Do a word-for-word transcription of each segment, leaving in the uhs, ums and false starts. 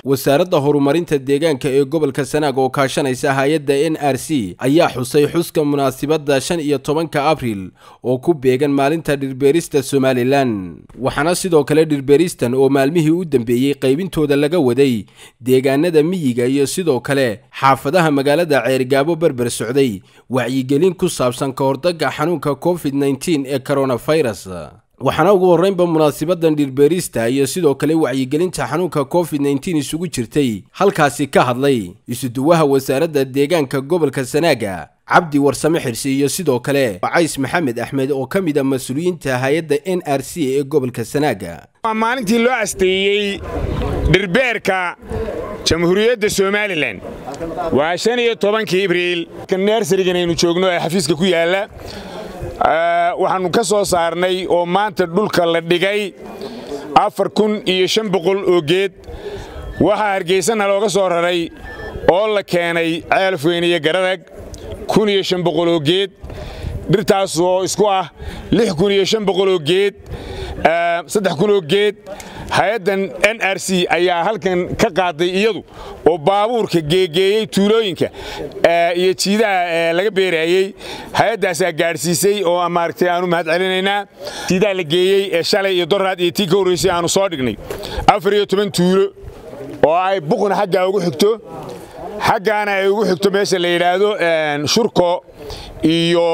wasaaradda horumarinta deegaanka ee gobolka Sanaag oo kaashanaysa hay'adda N R C ayaa xusay xuska munaasabadda shan iyo tobanka Abriil oo ku beegan maalinta dhirbeerista Somaliland waxaana sidoo kale dhirbeeristan oo maalmihii u dambeeyay qaybintooda laga waday deegaanada miyiga iyo sidoo kale xaafadaha magaalada Ceergaabo barbar socday wacyigelin ku saabsan ka hortagga xanuunka COVID nineteen ee coronavirus waxaana ugu horeynba munaasabadan dhirbeerista iyo sidoo kale wacyigelinta xanuunka COVID nineteen isugu jirtay halkaasi ka hadlay isuduwaha wasaaradda deegaanka gobolka Sanaag Cabdi Warsame Xirsi iyo sidoo kale Cays Maxamed Axmed oo kamid ah mas'uuliyiinta hay'adda N R C ee gobolka Sanaag maalintii loo asteeyay dhirbeerka Jamhuuriyadda Somaliland waa shan iyo tobanka Abriil kan nursery-ga aynu joogno ee xafiiska ku yaala waxaanu ka soo saarnay oo maanta dhulka la dhigay afar kun iyo shan boqol oo geed waxa Hargeysana looga soo raray oo la keenay Ceelfweyn iyo Garadag kun iyo shan boqol oo geed dhirtaas oo isku ah lix kun iyo shan boqol oo geed saddex kun oo geed hay'addan N R C ayaa halkan ka qaaday iyadu oo baabuurka geegeeyay tuulooyinka iyo jiidaha laga beerayay hay'addaas ayaa gaarsiisay oo amaartay aanu mahad celinaynaa jiidaha la geeyay ee shalay iyo doraad iyo tii ka horeysay aanu soo dhignay afar iyo toban tuulo oo ay buqna xagga ugu xigto xaggaana ay ugu xigto meesha la yiraahdo shurko iyo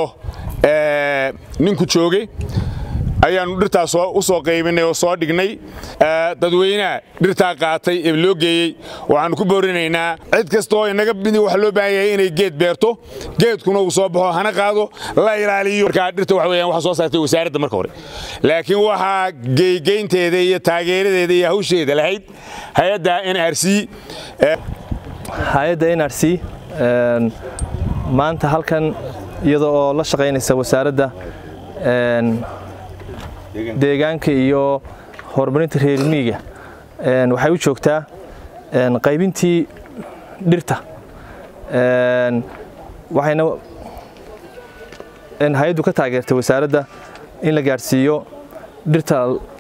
ninku joogay ayaanu dhirtaas u soo qaybinay oo soo dhignay dadweynaha dhirta qaatay ee loo geeyay waxaan ku boorinaynaa cid kasta oo inaga bidi wax loo baahan yahay inay geed beerto geedkuna uu soo baxo hana qaado la ilaaliyo marka dhirta wax weeyaan wax soo saartay wasaaradda marka hore laakiin waxa geegeynteeda iyo taageeradeeda iyo hawsheeda lahayd hay'adda N R C hay'adda N R C maanta halkan iyadoo la shaqeynaysa wasaaradda deegaanka iyo horumarinta reer miyiga een waxay u joogtaa een qaybintii dhirta een waxayna in hay'addu ka taageertay wasaaradda in la gaarsiiyo dhirta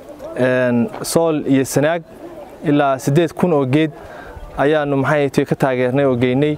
een Sool iyo Sanaag ilaa siddeed kun oo geed ayaanu maxay tahay ka taageernay oo geynay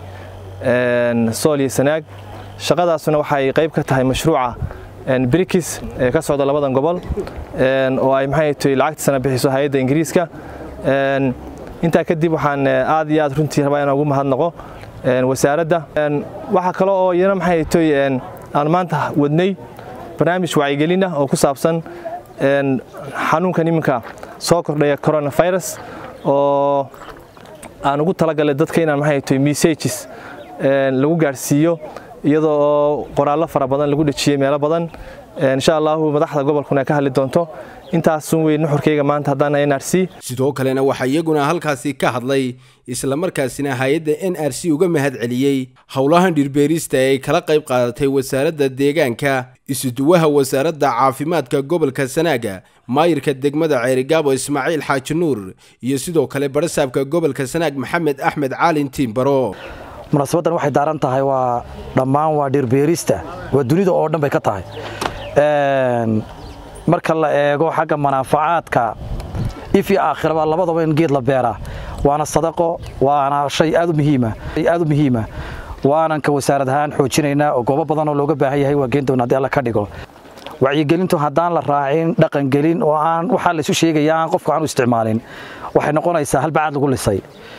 een Sool iyo Sanaag shaqadaasuna waxay qayb ka tahay mashruuca een brikis ee ka socda labadan gobol een oo ay maxay tahay lacagta sana bixiso hay'adda Ingiriiska een inta kadib waxaan aad iyo aad runtii rabaa inaan ugu mahadnaqo een wasaaradda een waxa kale oo iyana maxay tahay een aan maanta wadnay barnaamij wacyigelin ah oo ku saabsan een xanuunkan iminka soo kordhaya coronavirus oo aan ugu talagalay dadka inaan maxay tahay messages een lagu gaarsiiyo iyadoo qoraallo fara badan lagu dhajiyay meelo badan insha Allah madaxda gobolkuna ka hadli doonto intaas sun weyn nuxurkeyga maanta hadana N R C sidoo kalena waxa iyaguna halkaasi ka hadlay isla markaasina hay'adda N R C uga mahad celiyay hawlahan dhirbeerista ay kala qayb qaadatay wasaaradda deegaanka isuduwaha wasaaradda caafimaadka gobolka Sanaag maayirka degmada Ceergaabo Ismaaciil Xaaji Nuur iyo sidoo kale barasaabka gobolka Sanaag Maxamed Axmed Caalin Timbaro munaasabadan waxay daaran tahay waa dhammaan waa dhirbeerista waa dunida oo dhan bay ka tahay een marka la eego xagga manaafacaadka ifi aakhirada labadaba in geed la beera waana sadaqo waana shay aad u muhiim ah aad u muhiim ah waana ka wasaarad ahaan xoojinayna oo goobo badan oo looga baahan yahay waa geyn doonaa alla ka dhigo wacyigelintu haddaan la raacin dhaqan gelin oo aan waxa la isu sheegayaan qofka aan u isticmaalin waxay noqonaysaa hal baad lagu lisay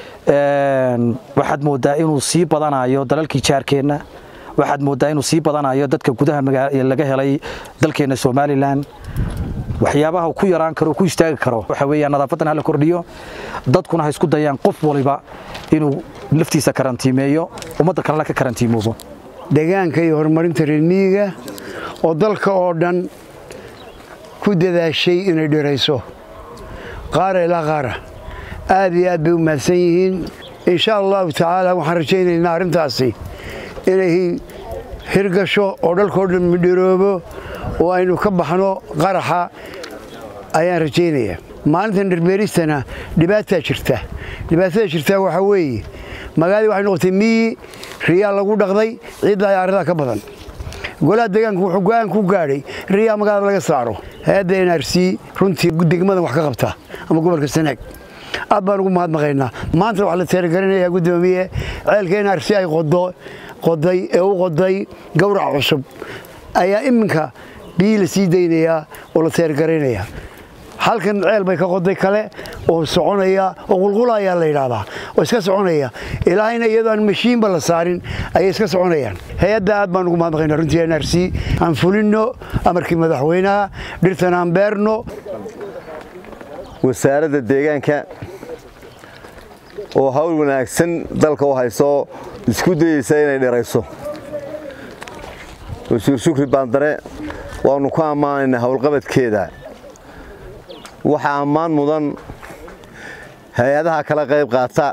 een waxaad moodaa inuu sii badanayo dalalkii jaarkeena waxaad moodaa inuu sii badanayo dadka gudaha magaalada laga helay dalkeena Somaliland waxyaabaha ku yaraan karo ku istaagi karo waxa weeyaan nadaafadana la kordhiyo dadkuna ha isku dayaan qof waliba inuu laftiisa karantiimeeyo umada kale ka karantiimoobo deegaanka iyo horumarinta reer miyiga oo dalka oo dhan ku dadaashay inay dhirayso qaar ila qaar aad iyo aad bay u mahadsan yihiin insha Allah taala waxaan rajaynaynaa arintaasi inay hirgasho oo dalkoo dhan midhiroobo oo aynu ka baxno qaraxa ayaan rajaynayaa maalintan dhirbeeristana dhibaato jirta dhibaatada jirta waxa weeye magaalada waxay noqotay miyi riyaa lagu dhaqday ciidda ay arada ka badan golaha deegaanku wuxuu go'aan ku gaadhay riyaa magaalada laga saaro hay'adda N R C runtii degmada wax ka qabta ama gobolka Sanaag aad baan ugu mahadnaqaynaa maanta waxa la taageerinayaa gudoomiye ceelkeen arsi ay qodo qoday ee u qoday gowrac cusub ayaa iminka biyo la sii daynaya oo la taageerinayaa halkan ceel bay ka qoday kale oo soconaya oo qulqulaya la yiraahdaa oo iska soconaya ilaahayna iyadoo aan mashiinba la saarin ay iska soconayaan hay'adda aad baan ugu mahadnaqaynaa runtii N R C aan fulino amarkii madaxweynaha dhirtan aan beerno wasaaradda deegaanka oo hawl wanaagsan dalka u hayso isku dayaysa inay dheerayso wasiir Shukri Bandare waanu ku amaanaynaa hawlqabadkeeda waxa ammaan mudan hay'adaha kala qayb qaata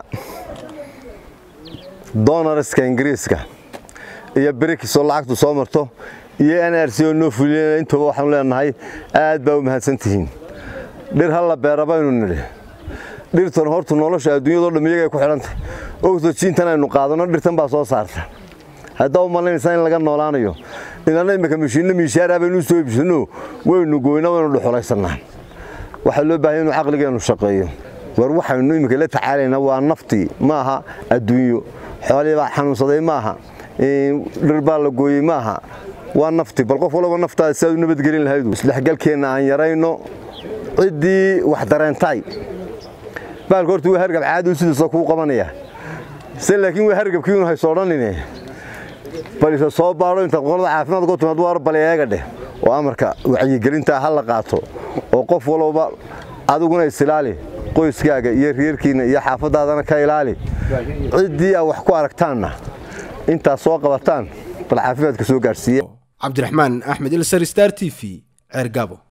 donorska Ingiriiska iyo BRICS oo lacagtu soo marto iyo N R C oo noo fuliyay intaba waxaan leenahay aad baa u mahadsantihiin dhir hal la beeraba inuu nidhi dhirtan hortu nolosha adduunyada oo dhan iyaga ku xirantay oxygen aynu qaadano dhirtan baa soo saarta haddaba malaynaysan in laga noolaanayo inana imika mishiinna miishaara baynu soo iibsano waynu gooyna waynu dhuxulaysanaa waxa loo baahan yahay aqligeenu shaqeeyo war waxaynu imika la tacaalayna waa nafti maaha adduunyo xoolaha baa xanuunsaday maaha dhir baa la gooyay maaha waa nafti bal qof walba naftaada si aad u nabadgelin lahayd isdhexgalkeena aan yarayno cidii wax dareentay bal hortu waa hargab caadi u sidoo ku qabanaya si laakiin waa hargabkii uu hayso dhanine bal isa soo baaro inta qolada caafimaad ku timaad war bal eega dheh oo amarka wacyi gelinta hal la qaato oo qof walba adiguna isilaali qoyskaaga iyo reerkiina iyo xaafadaadana ka ilaali cidii wax ku aragtaana inta soo qabataan bal caafimaadka soo gaarsiiyo Cabdiraxmaan Axmed Ilsar Star T V Cergabo.